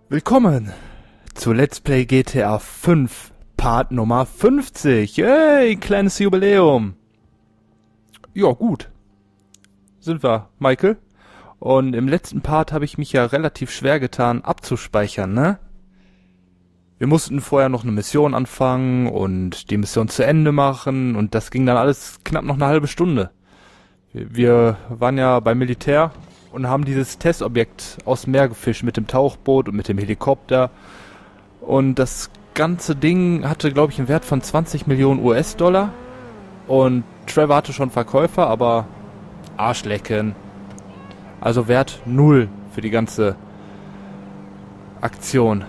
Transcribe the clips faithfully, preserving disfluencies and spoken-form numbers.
Willkommen zu Let's Play G T A fünf, Part Nummer fünfzig. Hey, kleines Jubiläum. Ja, gut. Sind wir, Michael. Und im letzten Part habe ich mich ja relativ schwer getan, abzuspeichern, ne? Wir mussten vorher noch eine Mission anfangen und die Mission zu Ende machen und das ging dann alles knapp noch eine halbe Stunde. Wir, wir waren ja beim Militär und haben dieses Testobjekt aus dem Meer gefischt mit dem Tauchboot und mit dem Helikopter. Und das ganze Ding hatte, glaube ich, einen Wert von zwanzig Millionen U S-Dollar. Und Trevor hatte schon Verkäufer, aber Arschlecken. Also Wert null für die ganze Aktion.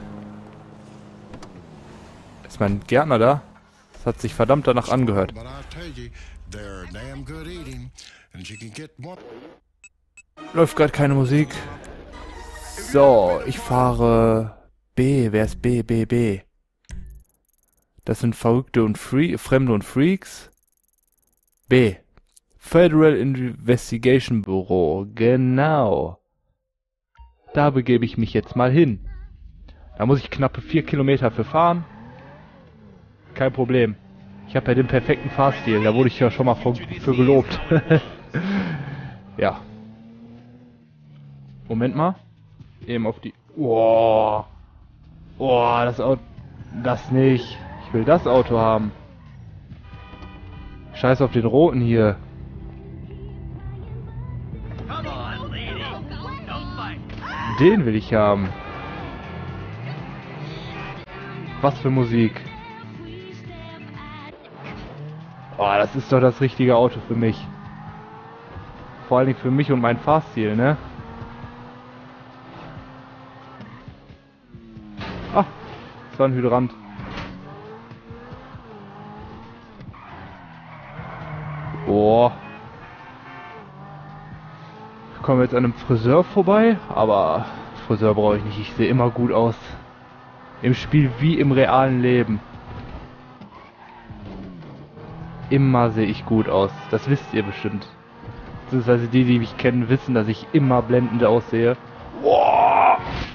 Ist mein Gärtner da? Das hat sich verdammt danach angehört. Läuft gerade keine Musik. So, ich fahre B. Wer ist B? B, B. Das sind Verrückte und Free Fremde und Freaks. B. Federal Investigation Bureau. Genau. Da begebe ich mich jetzt mal hin. Da muss ich knappe vier Kilometer für fahren. Kein Problem. Ich habe ja den perfekten Fahrstil. Da wurde ich ja schon mal für, für gelobt. Ja. Moment mal. Eben auf die... Boah. Boah, das Auto... Das nicht. Ich will das Auto haben. Scheiß auf den roten hier. Den will ich haben. Was für Musik. Boah, das ist doch das richtige Auto für mich. Vor allen Dingen für mich und meinen Fahrstil, ne? Ah, das war ein Hydrant. Boah. Kommen wir jetzt an einem Friseur vorbei, aber Friseur brauche ich nicht. Ich sehe immer gut aus. Im Spiel wie im realen Leben. Immer sehe ich gut aus. Das wisst ihr bestimmt. Beziehungsweise die, die mich kennen, wissen, dass ich immer blendend aussehe. Boah!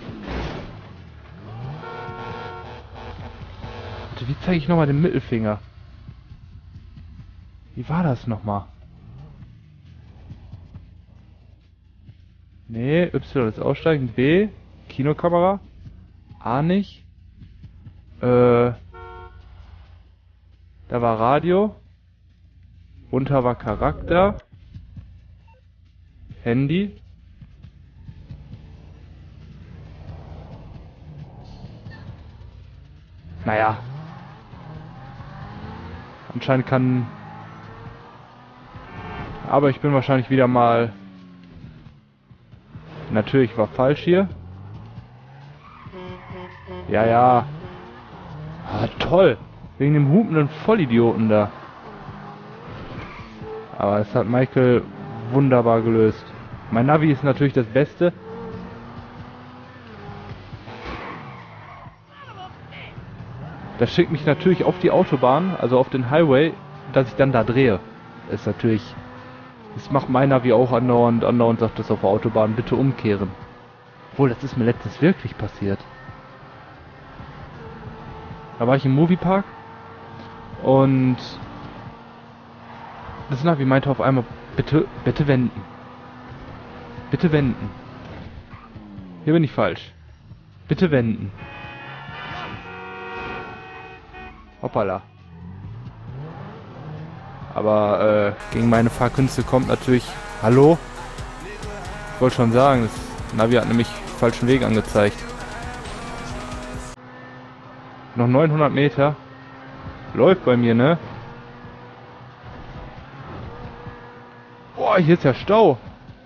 Wie zeige ich nochmal den Mittelfinger? Wie war das nochmal? Nee, Y ist aussteigen. B, Kinokamera. A nicht. Äh, da war Radio. Unter war Charakter. Handy. Naja. Anscheinend kann... Aber ich bin wahrscheinlich wieder mal... Natürlich war falsch hier. Ja, ja. Ah, toll. Wegen dem hupenden Vollidioten da. Aber es hat Michael wunderbar gelöst. Mein Navi ist natürlich das Beste. Das schickt mich natürlich auf die Autobahn, also auf den Highway, dass ich dann da drehe. Das ist natürlich... Das macht mein Navi auch andauernd, andauernd sagt das auf der Autobahn, bitte umkehren. Obwohl, das ist mir letztens wirklich passiert. Da war ich im Moviepark und das Navi meinte auf einmal, bitte, bitte wenden. Bitte wenden. Hier bin ich falsch. Bitte wenden. Hoppala. Aber äh, gegen meine Fahrkünste kommt natürlich... Hallo? Ich wollte schon sagen, das Navi hat nämlich falschen Weg angezeigt. Noch neunhundert Meter. Läuft bei mir, ne? Boah, hier ist ja Stau.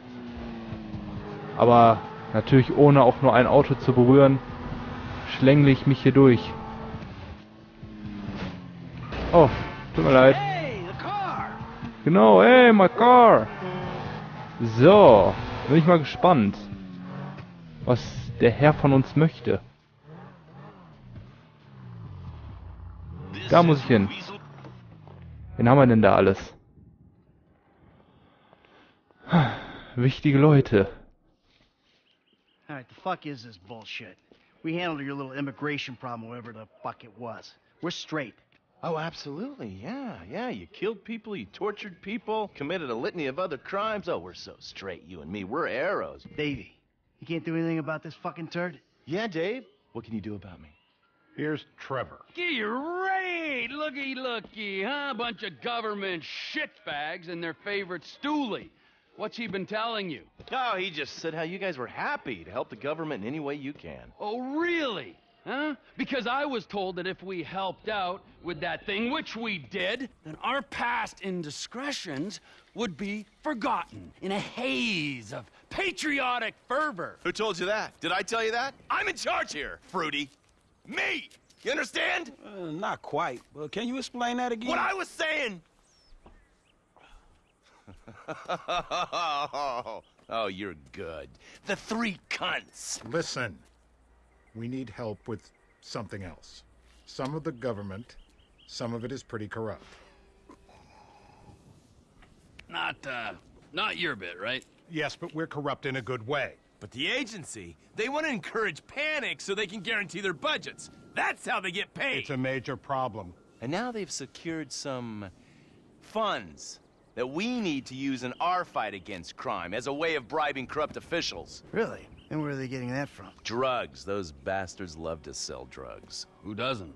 Aber natürlich ohne auch nur ein Auto zu berühren, schlängle ich mich hier durch. Oh, tut mir leid. Genau, hey, my car. So, bin ich mal gespannt, was der Herr von uns möchte. Da muss ich hin. Wen haben wir denn da alles? Wichtige Leute. Alright, the fuck is this bullshit? We handled your little immigration problem, whatever the fuck it was. We're straight. Oh, absolutely, yeah, yeah. You killed people, you tortured people, committed a litany of other crimes. Oh, we're so straight, you and me. We're arrows. Davey, you can't do anything about this fucking turd? Yeah, Dave? What can you do about me? Here's Trevor. Great! Looky, looky, huh? Bunch of government shitbags and their favorite stoolie. What's he been telling you? Oh, he just said how you guys were happy to help the government in any way you can. Oh, really? Huh? Because I was told that if we helped out with that thing, which we did, then our past indiscretions would be forgotten in a haze of patriotic fervor. Who told you that? Did I tell you that? I'm in charge here, Fruity. Me! You understand? Uh, not quite, but can you explain that again? What I was saying! Oh, you're good. The three cunts. Listen, we need help with something else. Some of the government, some of it is pretty corrupt. Not, uh, not your bit, right? Yes, but we're corrupt in a good way. But the agency, they want to encourage panic so they can guarantee their budgets. That's how they get paid. It's a major problem. And now they've secured some funds that we need to use in our fight against crime as a way of bribing corrupt officials. Really? And where are they getting that from? Drugs. Those bastards love to sell drugs. Who doesn't?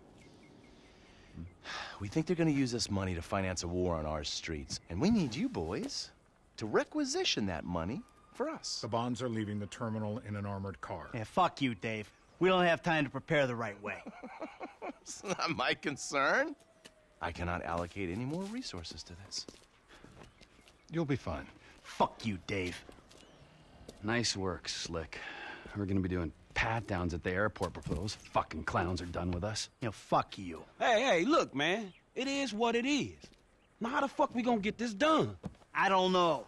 We think they're going to use this money to finance a war on our streets. And we need you boys to requisition that money for us. The bonds are leaving the terminal in an armored car. Yeah, fuck you, Dave. We don't have time to prepare the right way. It's not my concern. I cannot allocate any more resources to this. You'll be fine. Fuck you, Dave. Nice work, Slick. We're gonna be doing pat-downs at the airport before those fucking clowns are done with us. You know, fuck you. Hey, hey, look, man. It is what it is. Now how the fuck we gonna get this done? I don't know.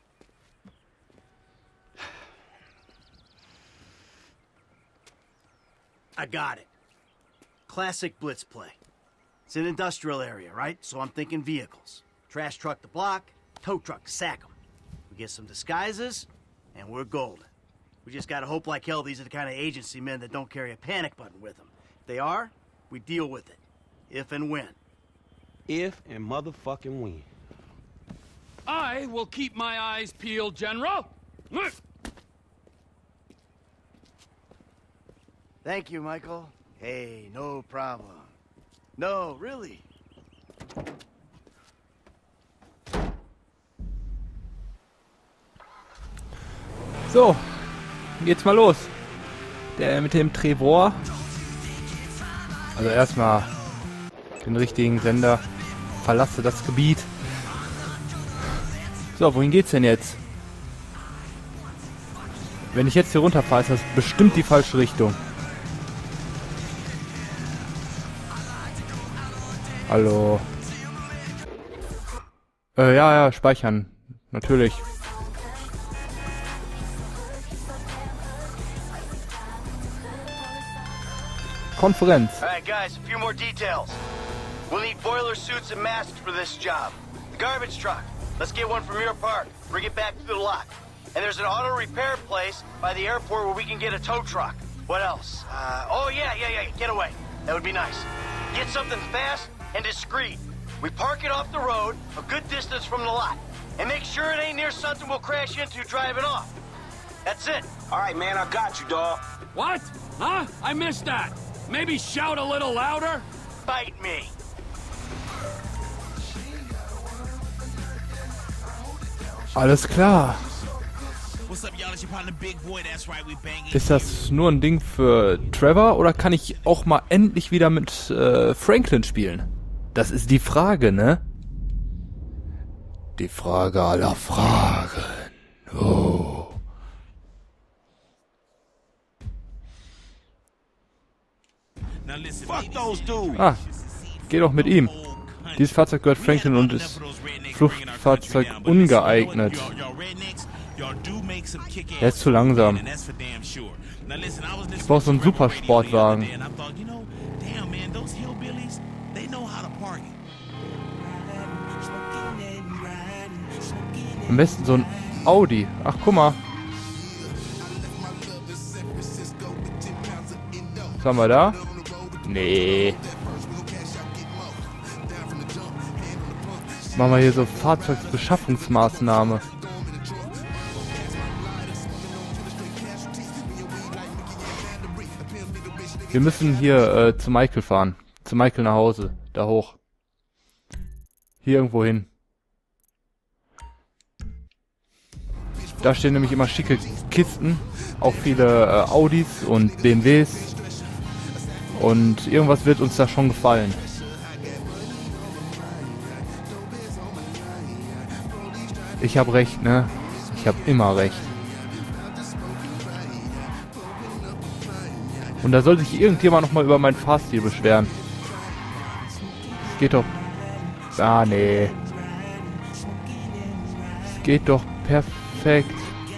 I got it. Classic blitz play. It's an industrial area, right? So I'm thinking vehicles. Trash truck to block, tow truck to sack them. We get some disguises, and we're golden. We just gotta hope like hell these are the kind of agency men that don't carry a panic button with them. If they are, we deal with it. If and when. If and motherfucking when. I will keep my eyes peeled, General. Thank you, Michael. Hey, no problem. No, really. So, geht's mal los. Der mit dem Trevor. Also erstmal den richtigen Sender. Verlasse das Gebiet. So, wohin geht's denn jetzt? Wenn ich jetzt hier runterfahre, ist das bestimmt die falsche Richtung. Hallo. Äh, ja, ja, speichern. Natürlich. Konferenz. Alright, guys, a few more details. We'll need boiler suits and masks for this job. The garbage truck. Let's get one from your park. Bring it back to the lot. And there's an auto repair place by the airport where we can get a tow truck. What else? Uh, oh, yeah, yeah, yeah, get away. That would be nice. Get something fast and discreet. We park it off the road, a good distance from the lot. And make sure it ain't near something we'll crash into driving off. That's it. All right, man, I got you, dawg. What? Huh? I missed that. Maybe shout a little louder? Bite me. Alles klar. Ist das nur ein Ding für Trevor oder kann ich auch mal endlich wieder mit äh, Franklin spielen? Das ist die Frage, ne? Die Frage aller Fragen. Oh. Fuck those dudes. Ah, geh doch mit ihm. Dieses Fahrzeug gehört Franklin und ist Fluchtfahrzeug ungeeignet. Er ist zu langsam. Ich brauche so einen Supersportwagen. Am besten so ein Audi. Ach, guck mal. Was haben wir da? Nee. Machen wir hier so Fahrzeugsbeschaffungsmaßnahme. Wir müssen hier äh, zu Michael fahren. Zu Michael nach Hause. Da hoch. Hier irgendwo hin. Da stehen nämlich immer schicke Kisten. Auch viele äh, Audis und B M Ws. Und irgendwas wird uns da schon gefallen. Ich habe recht, ne? Ich habe immer recht. Und da soll sich irgendjemand nochmal über meinen Fahrstil beschweren. Es geht doch... Ah, nee. Es geht doch perfekt.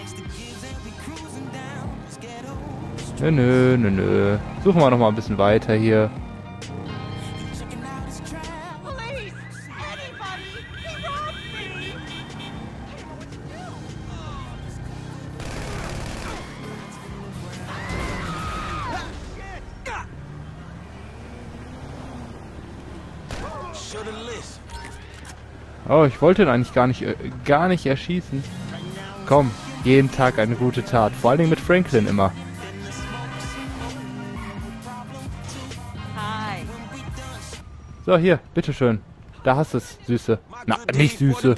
Nö, nö, nö, nö. Suchen wir nochmal ein bisschen weiter hier. Oh, ich wollte ihn eigentlich gar nicht, äh, gar nicht erschießen. Komm, jeden Tag eine gute Tat. Vor allen Dingen mit Franklin immer. So, hier, bitteschön. Da hast du es, Süße. Na, nicht Süße.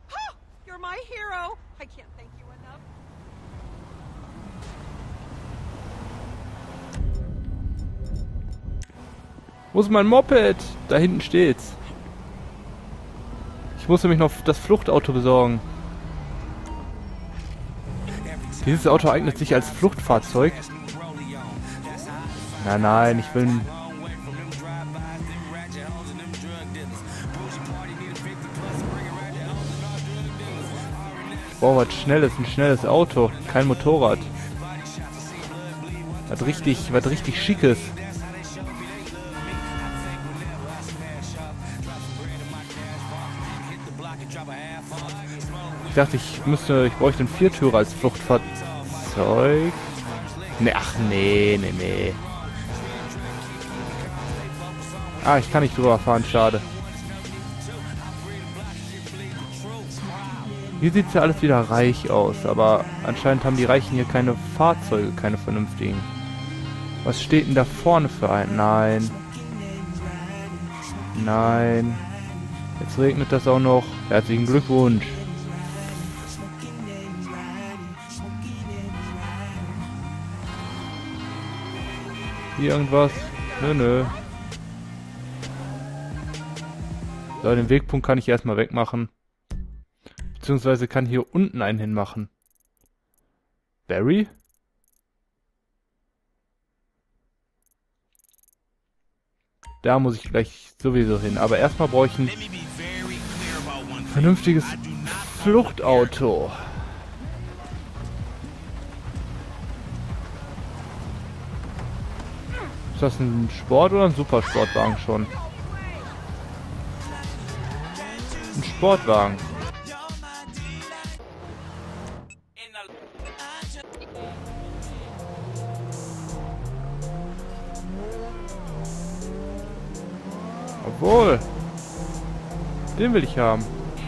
Wo ist mein Moped? Da hinten steht's. Ich muss nämlich noch das Fluchtauto besorgen. Dieses Auto eignet sich als Fluchtfahrzeug. Nein, nein, ich will... Boah, was schnelles, ein schnelles Auto. Kein Motorrad. Was richtig, was richtig Schickes. Ich dachte, ich müsste, ich bräuchte einen Viertürer als Fluchtfahrzeug. Ne, ach nee, nee, nee. Ah, ich kann nicht drüber fahren, schade. Hier sieht es ja alles wieder reich aus, aber anscheinend haben die Reichen hier keine Fahrzeuge, keine vernünftigen. Was steht denn da vorne für ein? Nein. Nein. Jetzt regnet das auch noch. Herzlichen Glückwunsch. Hier irgendwas? Nö, nö. So, den Wegpunkt kann ich erstmal wegmachen. Beziehungsweise kann hier unten einen hinmachen. Barry? Da muss ich gleich sowieso hin. Aber erstmal brauche ich ein vernünftiges Fluchtauto. Ist das ein Sport- oder ein Supersportwagen schon? Ein Sportwagen. Obwohl. Den will ich haben.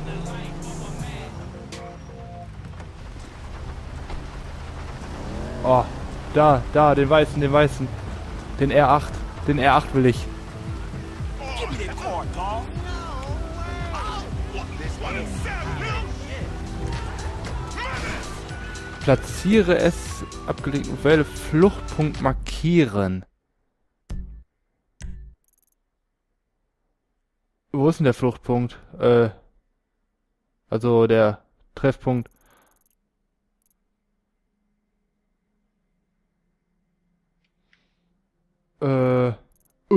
Oh, da, da, den weißen, den weißen. Den R acht. Den R acht will ich. Platziere es abgelegt und wähle Fluchtpunkt markieren. Wo ist denn der Fluchtpunkt? Äh, also der Treffpunkt. Äh, äh,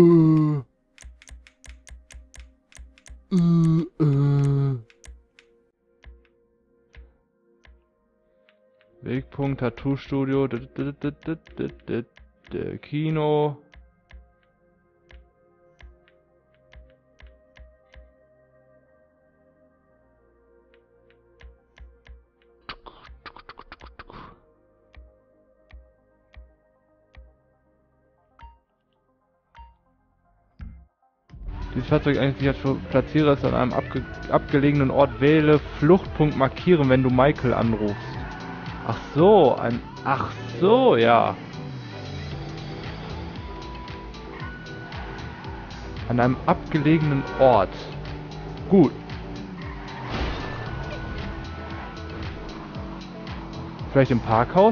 äh, äh. Wegpunkt, Tattoo-Studio, Kino. Dieses Fahrzeug eigentlich hat platziere es an einem abge abgelegenen Ort, wähle Fluchtpunkt markieren, wenn du Michael anrufst. Ach so, ein... Ach so, ja. An einem abgelegenen Ort. Gut. Vielleicht im Parkhaus?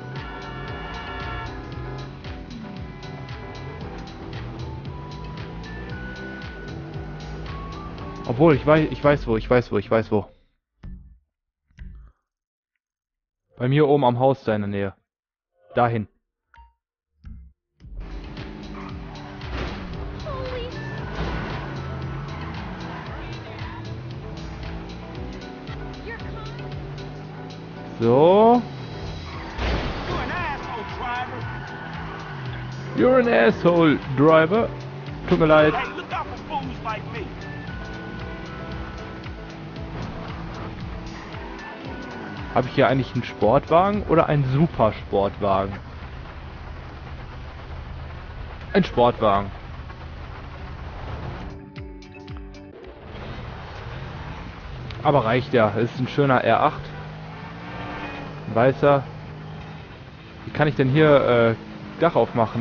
Obwohl, ich weiß, ich weiß wo, ich weiß wo, ich weiß wo. Bei mir oben am Haus da in der Nähe. Dahin. So. You're an asshole, driver. Tut mir leid. Habe ich hier eigentlich einen Sportwagen oder einen Supersportwagen? Ein Sportwagen. Aber reicht ja. Es ist ein schöner R acht. Ein weißer. Wie kann ich denn hier äh, Dach aufmachen?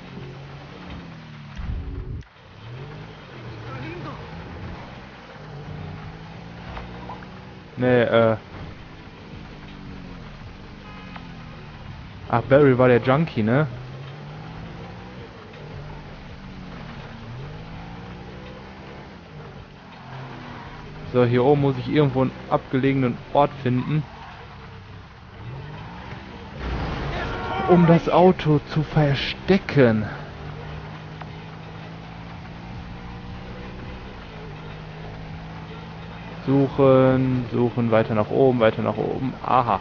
Nee, äh... Ach, Barry war der Junkie, ne? So, hier oben muss ich irgendwo einen abgelegenen Ort finden, um das Auto zu verstecken. Suchen, suchen, weiter nach oben, weiter nach oben. Aha.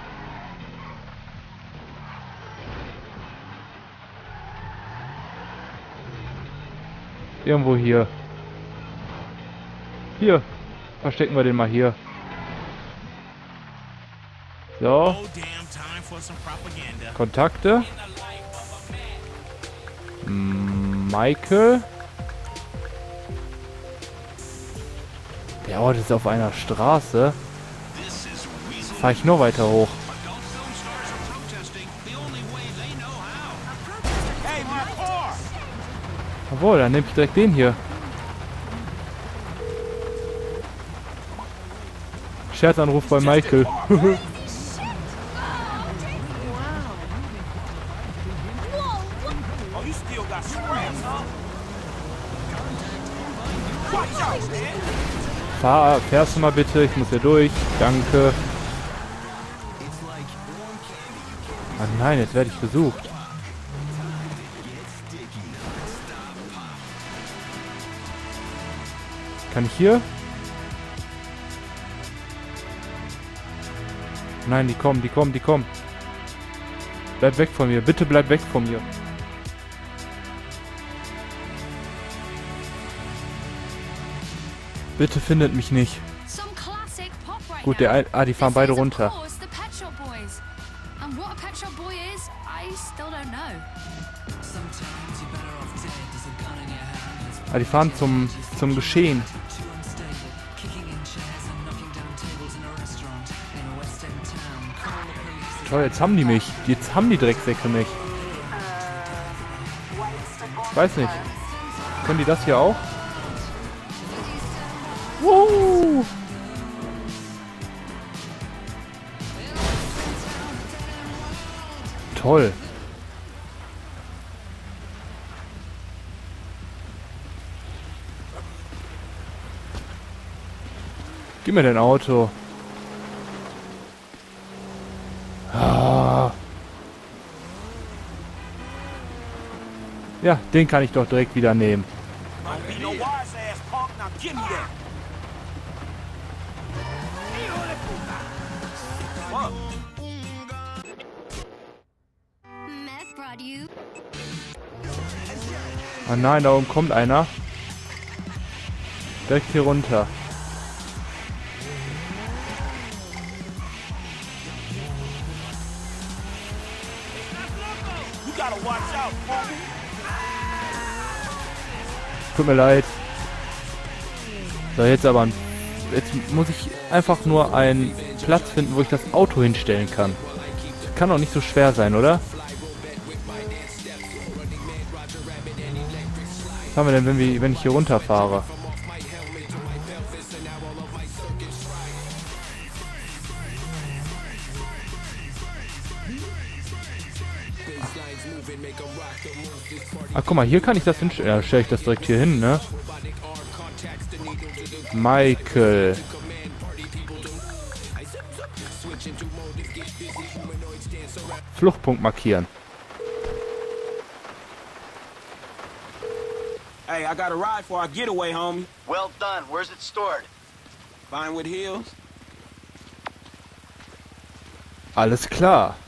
Irgendwo hier. Hier. Verstecken wir den mal hier. So. Kontakte. Michael. Der Ort ist auf einer Straße. Fahre ich noch weiter hoch. Jawohl, dann nehme ich direkt den hier. Scherzanruf bei Michael. Fahr, fährst du mal bitte, ich muss hier durch. Danke. Ah nein, jetzt werde ich besucht. Kann ich hier? Nein, die kommen, die kommen, die kommen. Bleib weg von mir, bitte bleib weg von mir. Bitte findet mich nicht. Gut, der ein, ah, die fahren beide runter. Ah, die fahren zum zum Geschehen. Toll, jetzt haben die mich. Jetzt haben die Drecksäcke mich. Ich weiß nicht. Können die das hier auch? Woo! Toll. Gib mir dein Auto. Ah. Ja, den kann ich doch direkt wieder nehmen. Oh nein, da oben kommt einer. Direkt hier runter. Tut mir leid. So, jetzt aber ein, jetzt muss ich einfach nur einen Platz finden, wo ich das Auto hinstellen kann. Kann doch nicht so schwer sein, oder? Was haben wir denn, wenn, wir, wenn ich hier runterfahre? Ach, guck mal, hier kann ich das hinstellen. Ja, stelle ich das direkt hier hin, ne? Michael. Fluchtpunkt markieren. Hey, I got a ride for our getaway, homie. Well done. Where's it stored? Vinewood Hills. Alles klar.